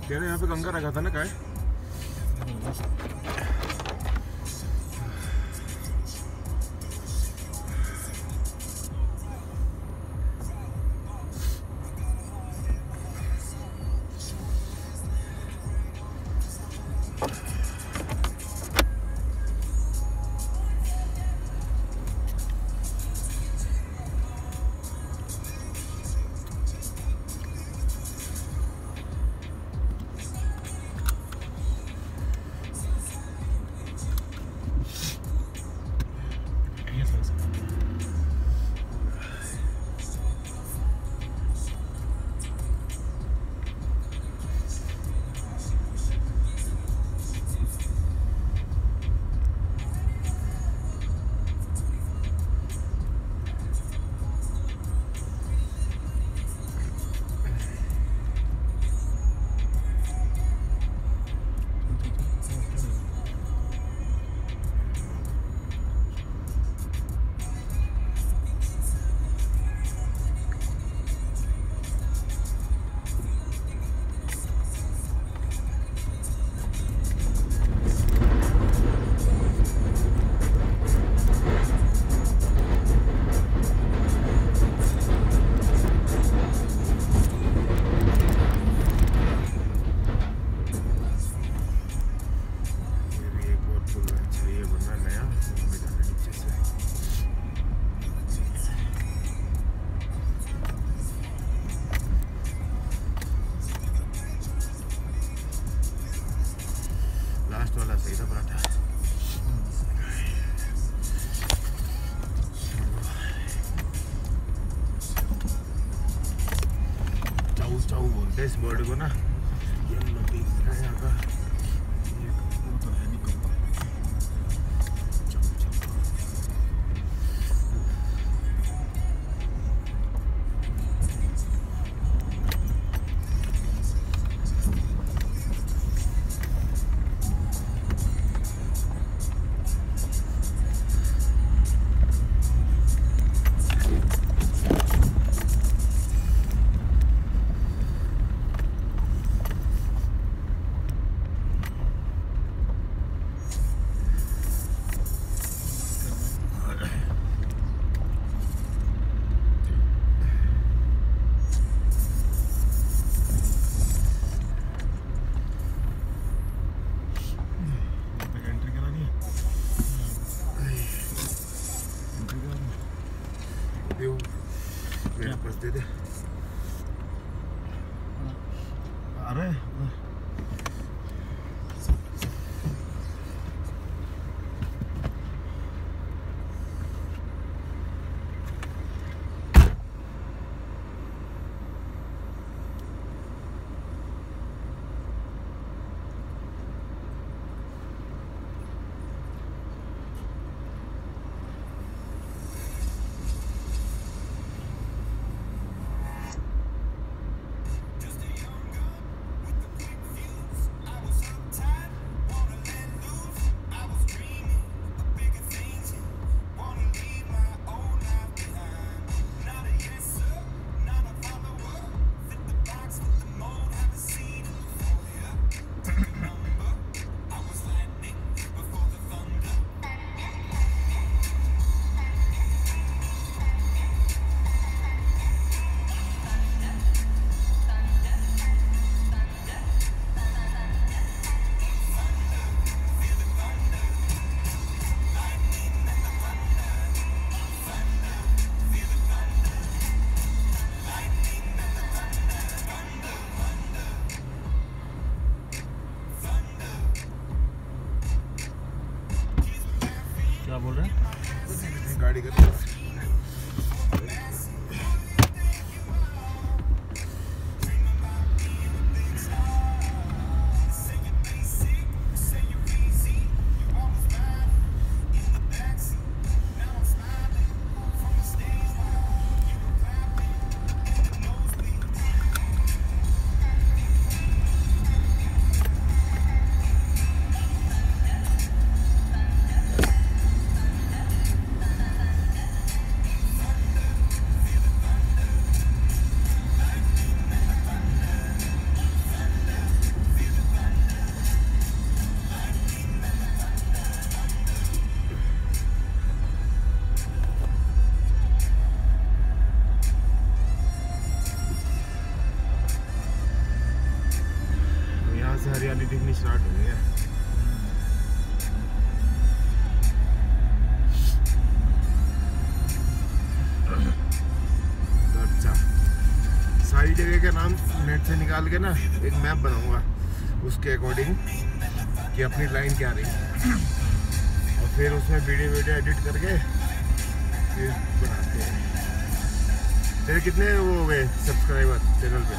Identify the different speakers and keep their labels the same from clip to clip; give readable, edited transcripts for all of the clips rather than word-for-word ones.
Speaker 1: कह रहे यहाँ पे गंगा रखा था ना, काय वाला सही था पराठा। चाऊ चाऊ बोलते हैं इस बर्ड को ना, ये नदी है यहाँ का, वो तो है नहीं कौवा। मेरे पास दे दे। अरे क्या बोल रहे हैं? गाड़ी कर हरियाली दिखनी स्टार्ट हो गई है। तो अच्छा, सारी जगह के नाम नेट से निकाल के ना एक मैप बनाऊंगा उसके अकॉर्डिंग कि अपनी लाइन क्या रही, और फिर उसमें वीडियो एडिट करके फिर बनाते हैं। तेरे कितने वो हो गए सब्सक्राइबर चैनल पे?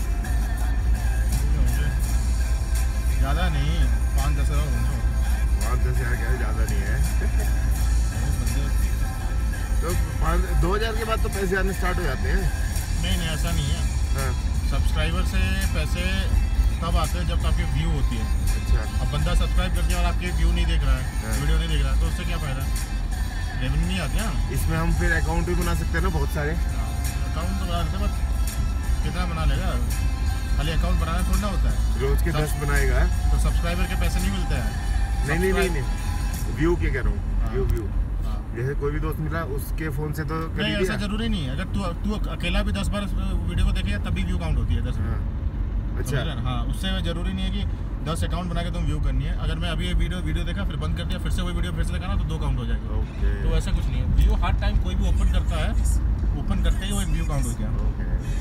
Speaker 2: ज़्यादा नहीं, 5-10 हज़ार होंगे।
Speaker 1: 5-10 हज़ार क्या, ज़्यादा नहीं है। तो 2000 के बाद तो पैसे आने स्टार्ट हो जाते हैं।
Speaker 2: नहीं ऐसा नहीं है।
Speaker 1: हाँ।
Speaker 2: सब्सक्राइबर से पैसे तब आते हैं जब आपकी व्यू होती है।
Speaker 1: अच्छा।
Speaker 2: अब बंदा सब्सक्राइब कर दिया और आपके व्यू नहीं देख रहा है,
Speaker 1: हाँ।
Speaker 2: वीडियो नहीं देख रहा है, तो उससे क्या फ़ायदा? रेवेन्यू नहीं आती ना।
Speaker 1: इसमें हम फिर अकाउंट भी बना सकते हैं ना बहुत सारे।
Speaker 2: अकाउंट तो बना सकते हैं, बट कितना बना लेगा? खाली अकाउंट बनाना थोड़ा ना होता है।
Speaker 1: रोज के 10 बनाएगा
Speaker 2: तो सब्सक्राइबर के पैसे नहीं मिलते हैं।
Speaker 1: नहीं, व्यू के कह रहा हूँ।
Speaker 2: हाँ।
Speaker 1: व्यू
Speaker 2: हाँ।
Speaker 1: जैसे कोई भी दोस्त मिला उसके फोन से तो कर
Speaker 2: नहीं,
Speaker 1: ही
Speaker 2: ऐसा
Speaker 1: दिया।
Speaker 2: जरूरी नहीं है। अगर तू अकेला भी 10 बार वीडियो को देखेगा तभी व्यू काउंट होती है 10 बार।
Speaker 1: हाँ। अच्छा।
Speaker 2: हाँ, उससे जरूरी नहीं है कि 10 अकाउंट बना के तुम व्यू करनी है। अगर मैं अभी ये वीडियो देखा, फिर बंद कर दिया, फिर से वही वीडियो फिर से देखा ना, तो 2 काउंट हो जाएगा।
Speaker 1: ओके।
Speaker 2: तो ऐसा कुछ नहीं है। व्यू हर टाइम कोई भी ओपन करता है, ओपन करते ही वो व्यू काउंट हो गया।
Speaker 1: ओके।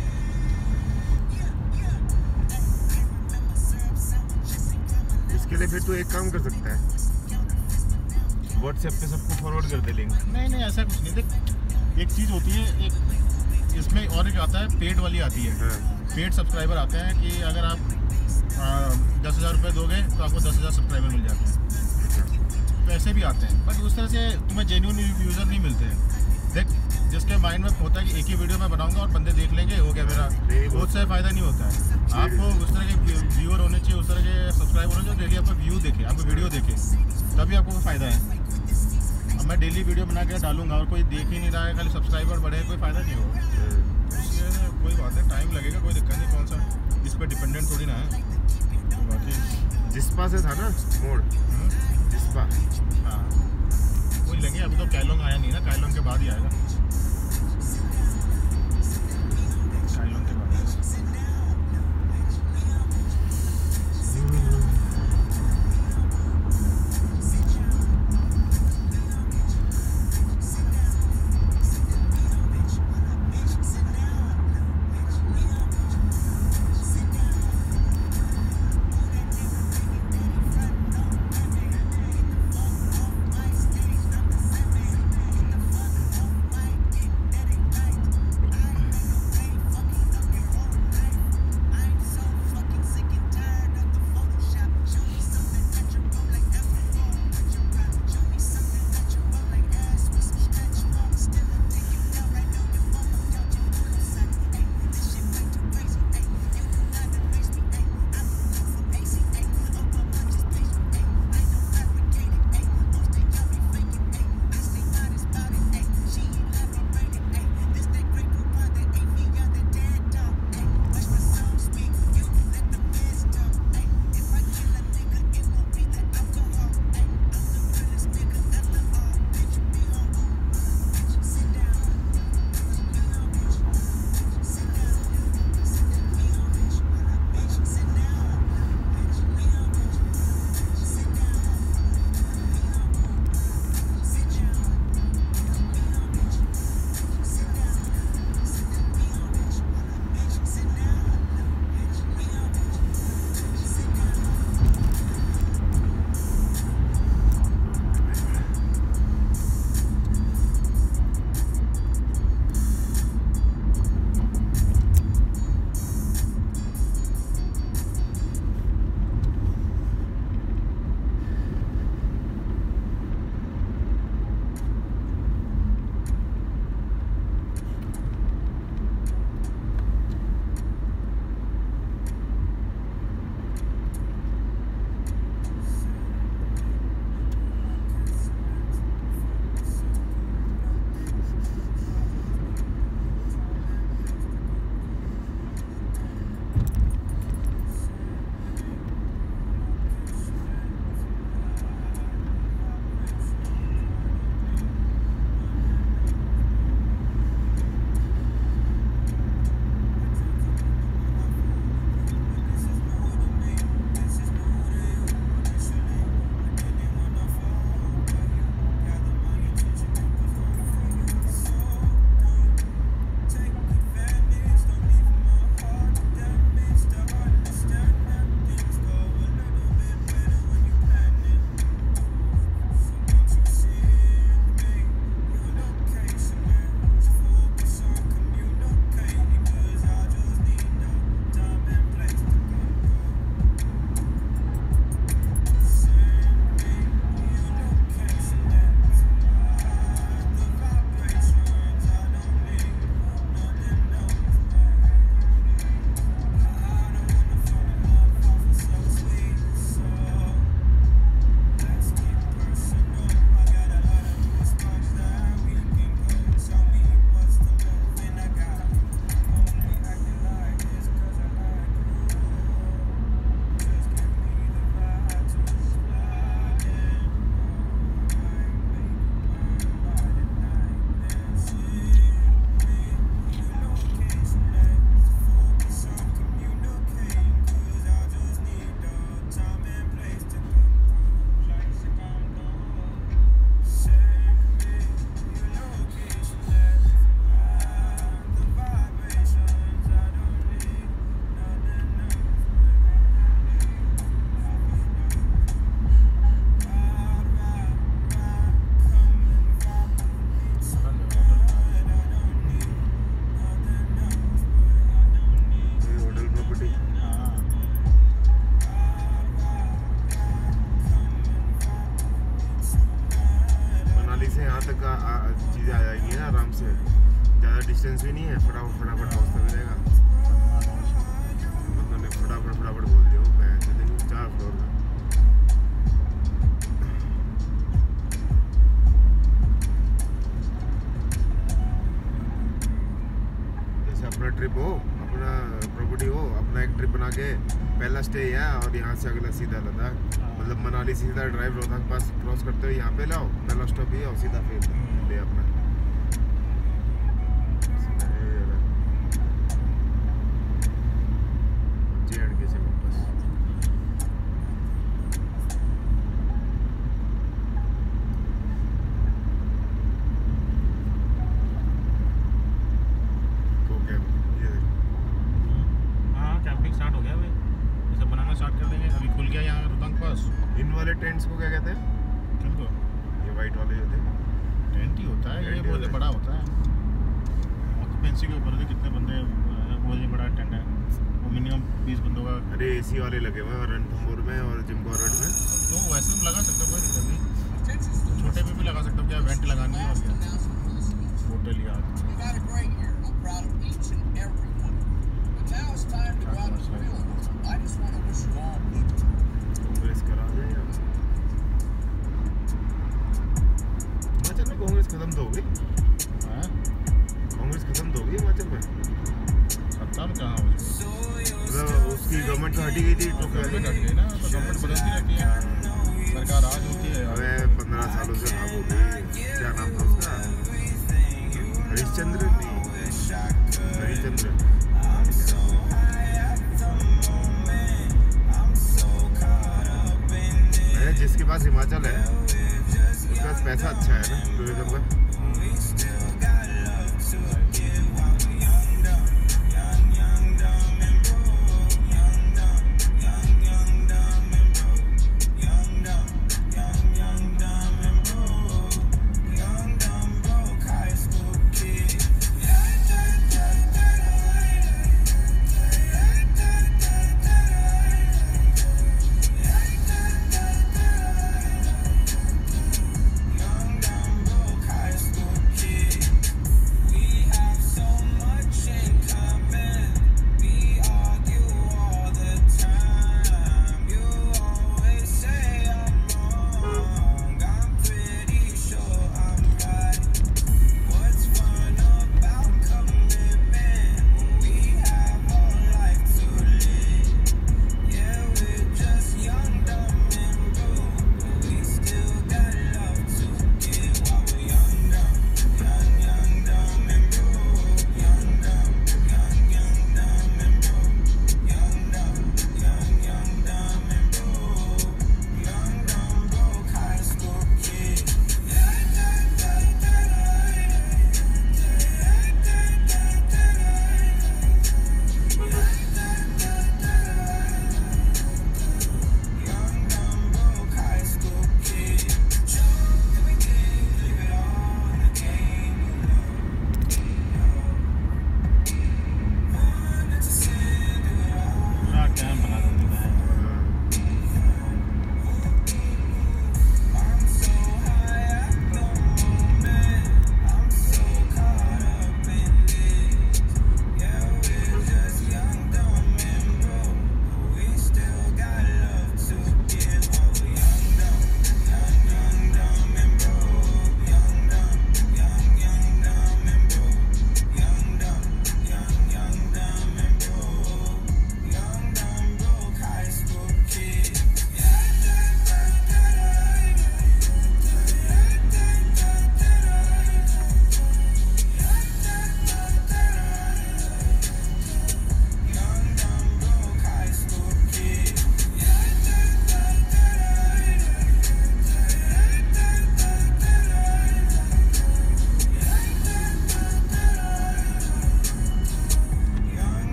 Speaker 1: इसके लिए फिर तू एक काम कर सकता है, व्हाट्सएप पे सबको फॉरवर्ड कर दे लिंक।
Speaker 2: नहीं ऐसा कुछ नहीं। देख, एक चीज़ होती है, एक इसमें और एक आता है, पेड वाली आती है।
Speaker 1: हाँ।
Speaker 2: पेड सब्सक्राइबर आते हैं कि अगर आप 10,000 रुपये दोगे तो आपको 10,000 सब्सक्राइबर मिल जाते हैं। तो ऐसे भी आते हैं, बट उस तरह से तुम्हें जेन्युइन यूज़र नहीं मिलते हैं। देख, जिसके माइंड में होता है कि एक ही वीडियो में बनाऊंगा और बंदे देख लेंगे, हो गया मेरा, बहुत से फ़ायदा नहीं होता है। आपको उस तरह के व्यूअर होने चाहिए, उस तरह के सब्सक्राइबर होने चाहिए, डेली आपका व्यू देखे, आपको वीडियो देखे, तभी आपको फ़ायदा है। अब मैं डेली वीडियो बना के डालूंगा और कोई देख ही नहीं रहा है, खाली सब्सक्राइबर बढ़े, कोई फ़ायदा नहीं होगा। इसलिए कोई बात है, टाइम लगेगा, कोई दिक्कत नहीं। कौन सा इस पर डिपेंडेंट थोड़ी ना है। बाकी
Speaker 1: जिस्पा से था ना मोड़, जिस्पा।
Speaker 2: हाँ, वही लगे। अभी तो कैलोंग आया नहीं ना, कैलोंग के बाद ही आएगा। कैलोंग के बाद आएगा।
Speaker 1: फटाफट पहुँचता मिलेगा। बंदों ने फटाफट बोल दिया वो मैं देखो 4 फ्लोर का। जैसे अपना ट्रिप हो, अपना प्रॉपर्टी हो, अपना एक ट्रिप बना के पहला स्टे है और यहाँ से अगला सीधा लद्दाख, मतलब मनाली सीधा ड्राइव रोहतक पास क्रॉस करते हुए यहाँ पे लाओ, पहला स्टॉप ही और सीधा फिर ले अपना। JNK से वापस को कैब ये
Speaker 2: कैंपिंग स्टार्ट हो गया भाई, जैसे बनाना स्टार्ट कर देंगे। अभी खुल गया यहाँ रोहतक पास।
Speaker 1: इन वाले टेंट्स को क्या कहते हैं?
Speaker 2: किनको?
Speaker 1: ये वाइट वाले होते हैं।
Speaker 2: टेंट ही होता है, ये बहुत बड़ा होता है। ऑक्यूपेंसी के ऊपर के कितने बंदे, वो ये बड़ा टेंट है, वो मिनिमम 20 बंदों का।
Speaker 1: अरे AC वाले लगे हुए हैं रणथंभौर में और जिम कॉर्बेट में।
Speaker 2: तो वैसे हम लगा सकते हो, कोई दिक्कत नहीं। छोटे पे भी लगा सकते हो, क्या वेंट लगानी है और क्या होटल या
Speaker 1: कांग्रेस करा दे यार। हिमाचल में कांग्रेस खत्म तो हो गई। कांग्रेस खत्म तो हो गई हिमाचल में।
Speaker 2: खत्म कहाँ हो जाएगी?
Speaker 1: मतलब उसकी गवर्नमेंट तो हटी गई थी, तो
Speaker 2: गवर्नमेंट हट गई ना, तो गवर्नमेंट बदलती रहती है, सरकार आज होती है।
Speaker 1: अरे 15 सालों से खराब हो गई। क्या नाम था उसका? हरिश्चंद्र नहीं, हरिश्चंद्र। जिसके पास हिमाचल है उसके पास पैसा अच्छा है ना टूरिज्म का।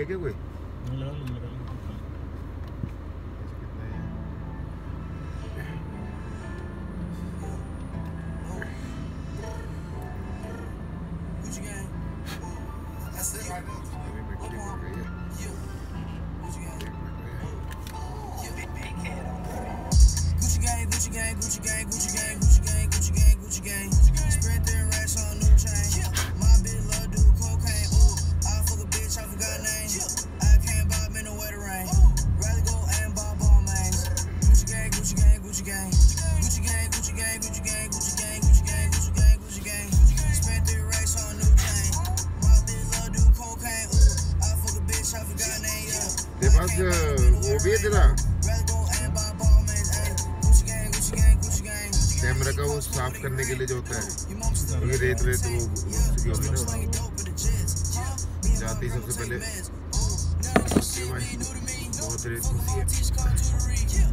Speaker 1: है क्या कोई?
Speaker 2: लगा लो।
Speaker 1: कितना है? अभी मिट्टी हो गई है।
Speaker 3: Spread their racks on new chain. My bitch love do cocaine. Ooh, I fuck a bitch, I forgot name. I can't buy me no wetter rain. Rather go and buy ball mains. Gucci gang, Gucci gang, Gucci gang. Gucci gang, Gucci gang, Gucci gang, Gucci gang, Gucci gang, Gucci gang, Gucci gang. Spent 3 racks on new chain. My bitch love do cocaine. Ooh, I fuck a bitch, I forgot name. Yeah.
Speaker 1: तेरे पास वो भी है तेरा
Speaker 3: Rather go and buy ball mains. Ay, Gucci gang, Gucci gang, Gucci gang.
Speaker 1: Camera का वो साफ करने के लिए जो होता है, क्योंकि रेत वो उसकी होगी ना, जाती सबसे पहले बहुत रेत होती है।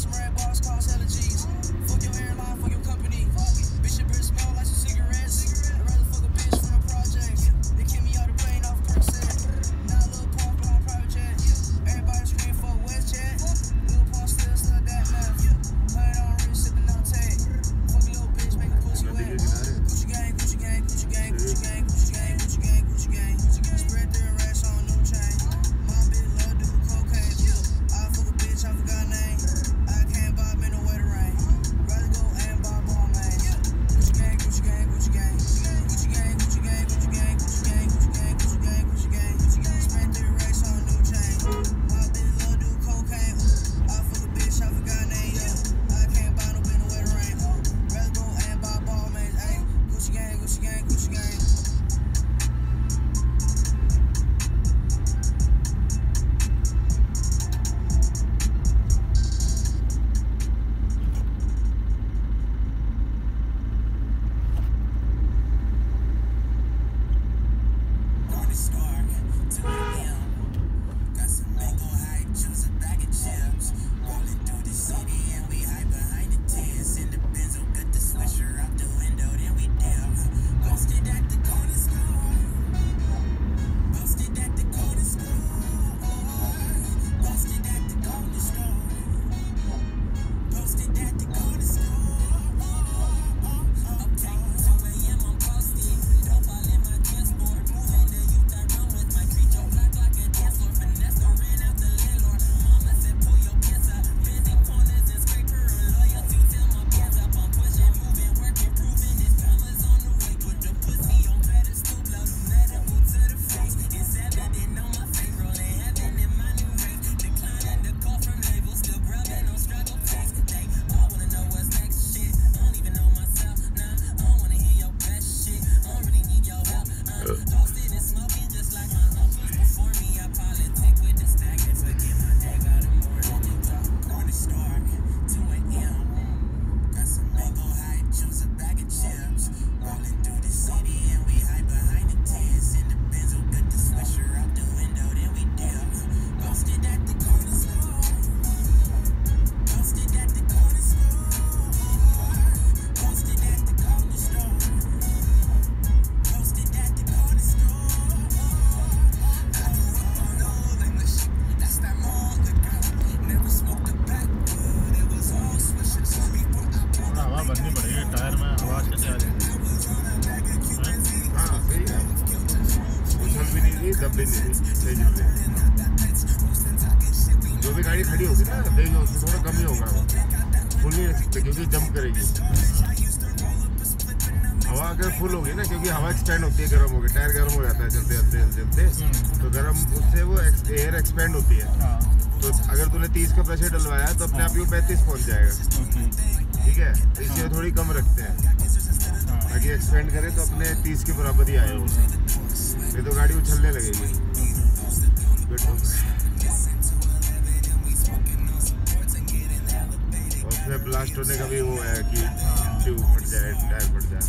Speaker 1: दब भी नहीं रही, सही चल रही है। जो भी गाड़ी खड़ी होगी ना देख लो उसमें थोड़ा कम ही होगा, फुल नहीं रख सकते क्योंकि जंप करेगी। हवा अगर फुल होगी ना, क्योंकि हवा एक्सपेंड होती है गर्म होगी, टायर गर्म हो जाता है चलते चलते चलते, तो गर्म उससे वो एयर एक्सपेंड होती है। तो अगर तूने 30 का प्रेशर डलवाया तो अपने आप ही 35 पहुँच जाएगा, ठीक है। तो इसलिए थोड़ी कम रखते हैं ताकि एक्सपेंड करे तो अपने 30 के बराबर ही आए वो, नहीं तो गाड़ी उछलने लगेगी। और उसमें ब्लास्ट होने का भी वो है कि ट्यूब फट जाए, टायर फट जाए।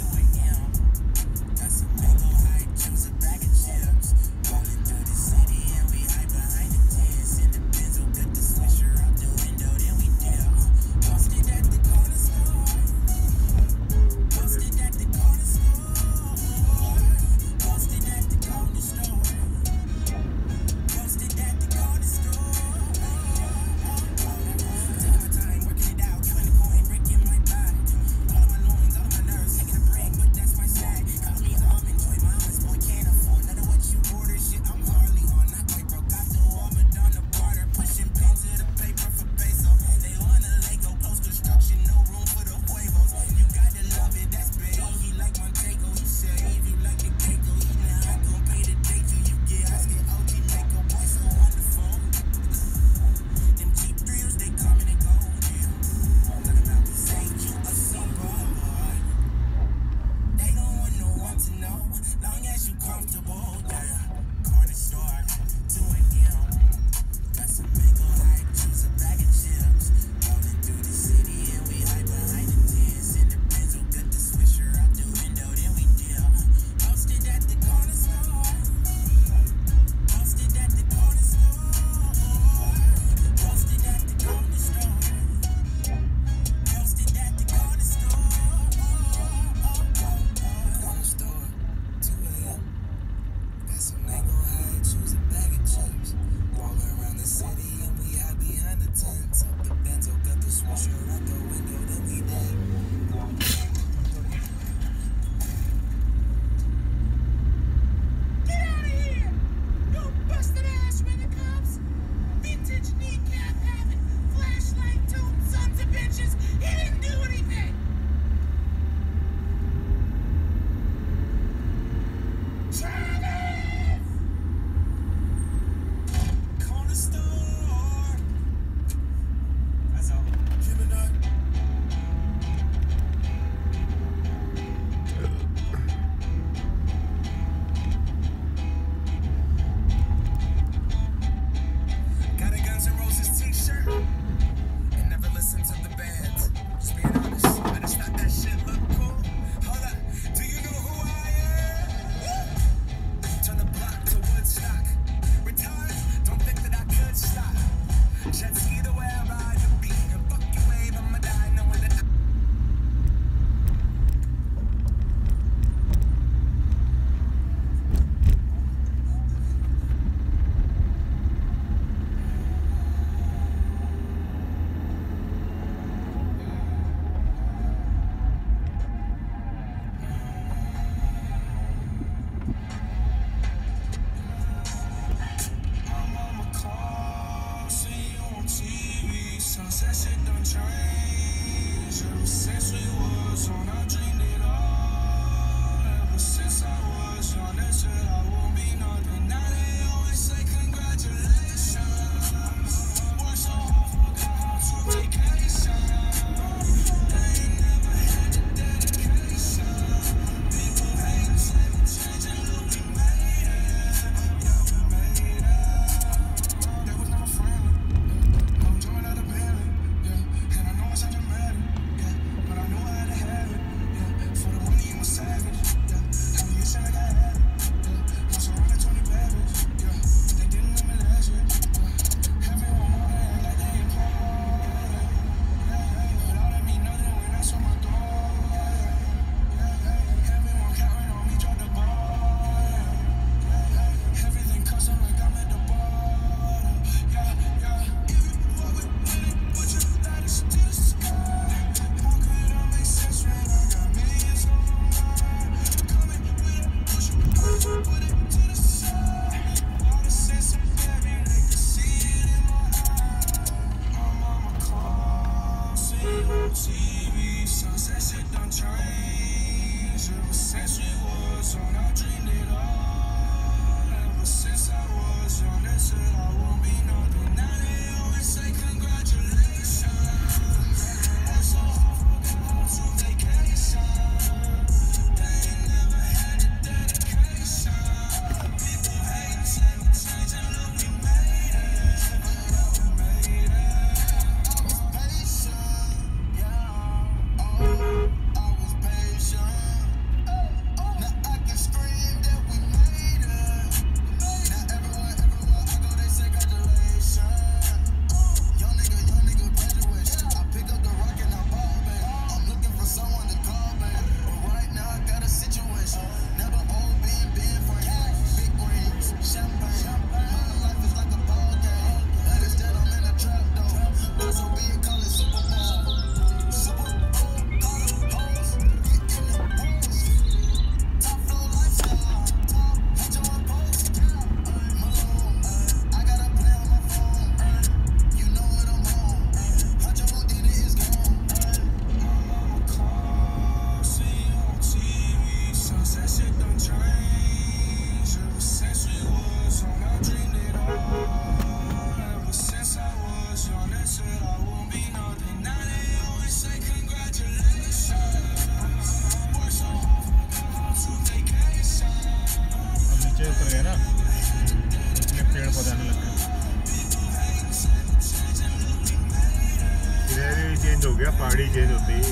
Speaker 1: चेंज हो गया, पहाड़ी चेंज होती है।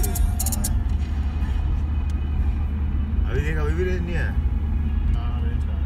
Speaker 1: अभी देख, अभी भी रेंज नहीं है।
Speaker 2: हाँ, रेंज का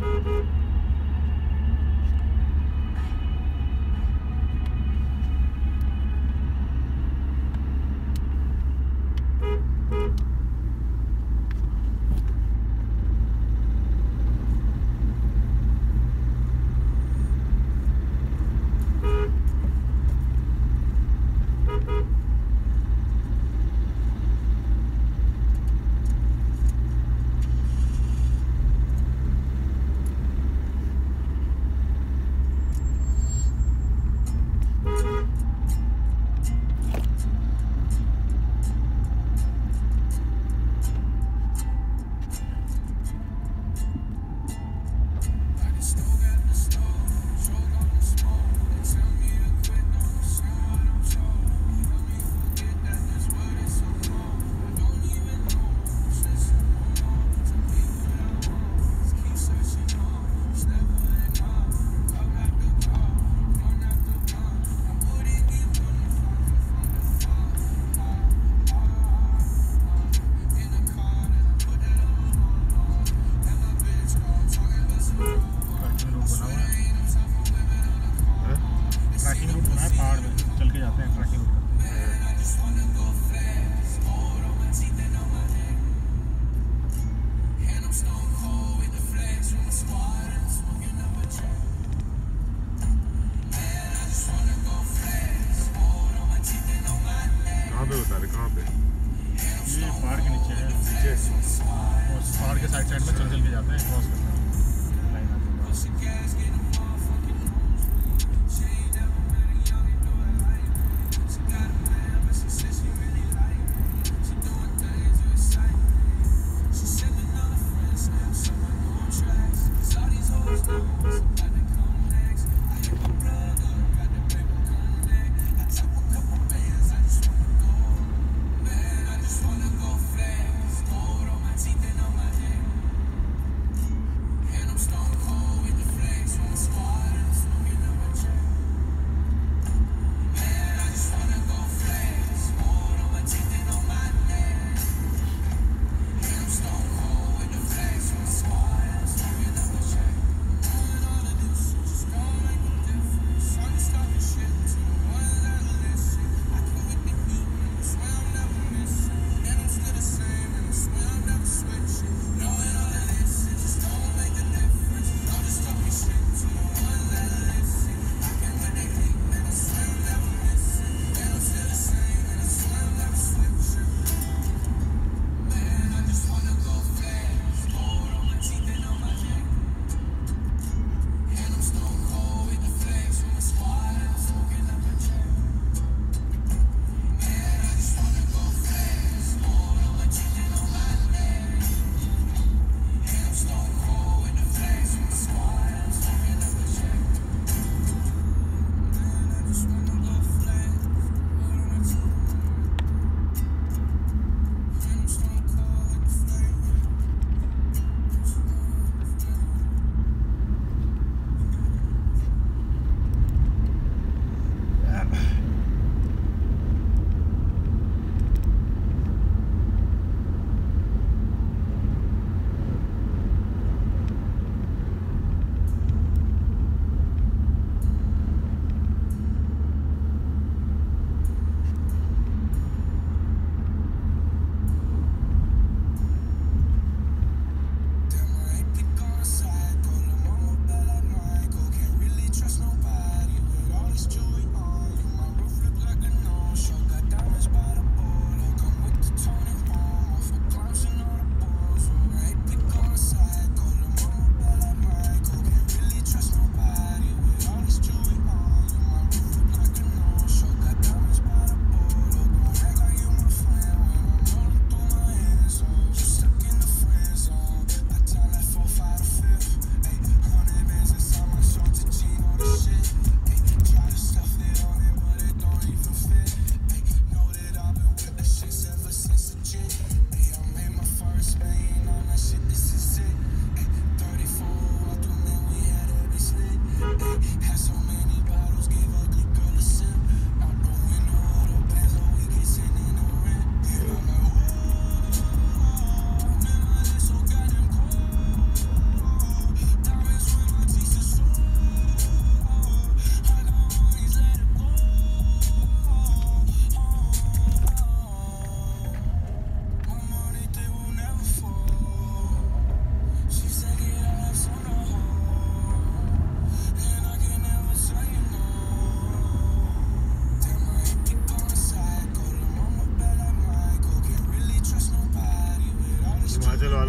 Speaker 1: कहाँ पे?
Speaker 2: ये पहाड़ के नीचे है, नीचे और पहाड़ के साइड साइड में चल चल के जाते हैं, क्रॉस करते हैं लाइन आते हैं।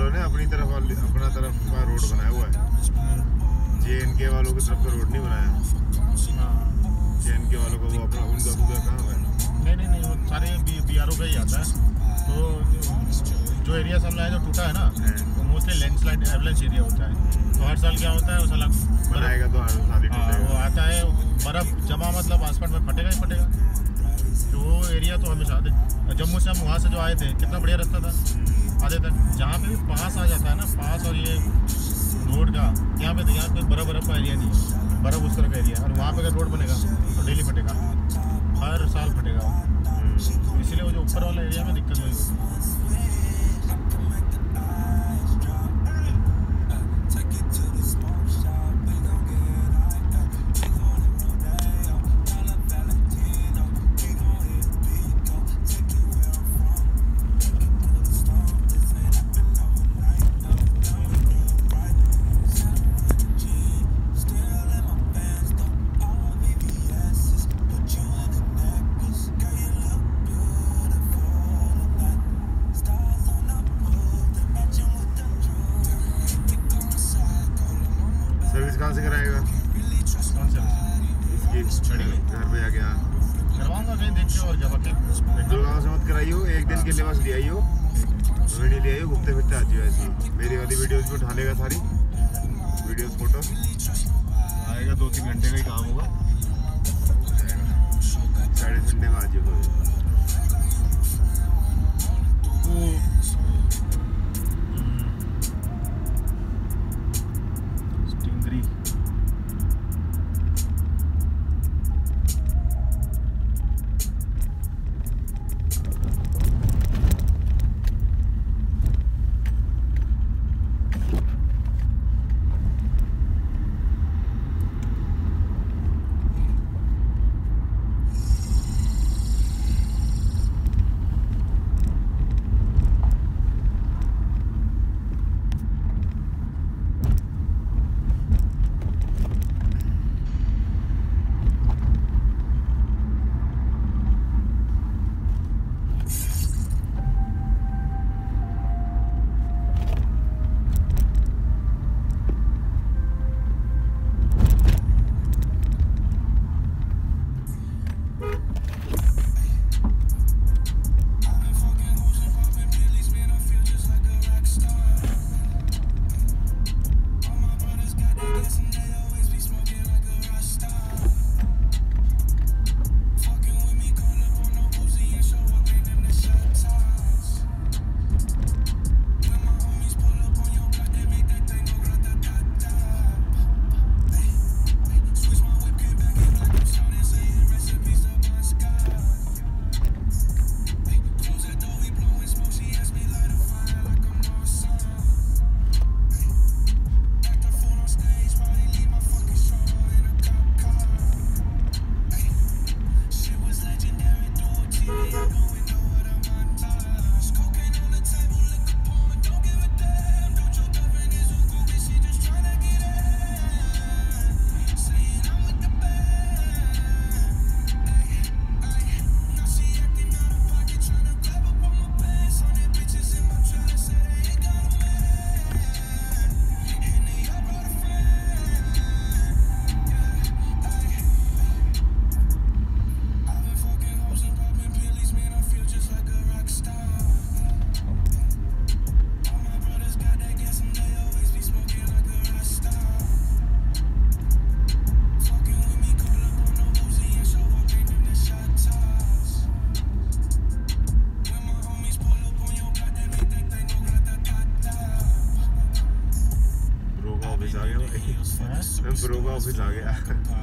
Speaker 1: वालों ने अपनी तरफ अपना तरफ का रोड बनाया हुआ है। JNK वालों की तरफ का रोड नहीं बनाया। JNK वालों को वो अपना उनका दूसरा कहाँ है?
Speaker 2: नहीं वो सारे BRO का ही आता है। तो जो एरिया सामने है जो टूटा है ना, वो मोस्टली लैंडस्लाइड एवलेंस एरिया होता है। तो हर साल क्या होता है, उस साल
Speaker 1: बनाएगा तो हर साल ही
Speaker 2: वो
Speaker 1: टूटेगा।
Speaker 2: आता है बर्फ जमा, मतलब आसमान में फटेगा ही फटेगा। तो वो एरिया तो हमेशा आते। जम्मू से हम वहाँ से जो आए थे, कितना बढ़िया रास्ता था आधे तक। जहाँ पे भी पास आ जाता है ना, पास और ये रोड का, यहाँ पे बर्फ का एरिया नहीं है, बर्फ उस तरह का एरिया है। और वहाँ पे अगर रोड बनेगा तो डेली फटेगा, हर साल फटेगा। इसीलिए वो जो ऊपर वाला एरिया में दिक्कत नहीं होगी।
Speaker 1: सर्विस कहाँ से कराएगा?
Speaker 2: कौन सा
Speaker 1: इसकी घर पे आके। हाँ,
Speaker 2: करवाऊंगा कहीं देख के, और जब
Speaker 1: गुड़गांव से मत कराइयो, एक दिन के लिए बस ले आइयो, वीडियो ले आइयो, घूमते फिरते आती हो। ऐसी मेरी वाली वीडियोस में ढालेगा सारी वीडियोस फोटो आएगा। 2-3 घंटे का ही काम होगा। सैटरडे संडे में आ जाइए तो।
Speaker 2: स्टिंगरी
Speaker 1: ब्रो का ऑफिस आ गया।